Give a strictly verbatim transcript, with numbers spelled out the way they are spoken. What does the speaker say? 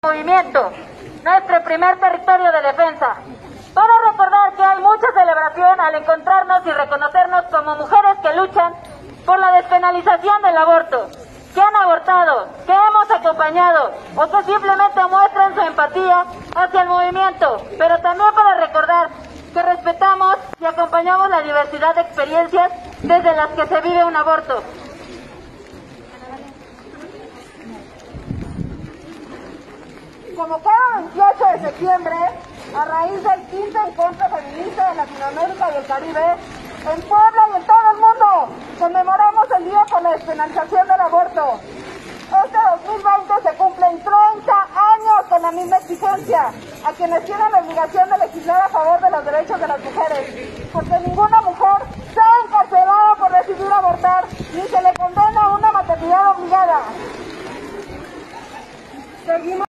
Movimiento, nuestro primer territorio de defensa, para recordar que hay mucha celebración al encontrarnos y reconocernos como mujeres que luchan por la despenalización del aborto, que han abortado, que hemos acompañado o que simplemente muestran su empatía hacia el movimiento, pero también para recordar que respetamos y acompañamos la diversidad de experiencias desde las que se vive un aborto. Como cada veintiocho de septiembre, a raíz del quinto encuentro feminista de Latinoamérica y el Caribe, en Puebla y en todo el mundo, conmemoramos el día por la despenalización del aborto. Este dos mil veinte se cumplen treinta años con la misma exigencia a quienes tienen la obligación de legislar a favor de los derechos de las mujeres, porque ninguna mujer sea encarcelada por decidir abortar, ni se le condena a una maternidad obligada. Seguimos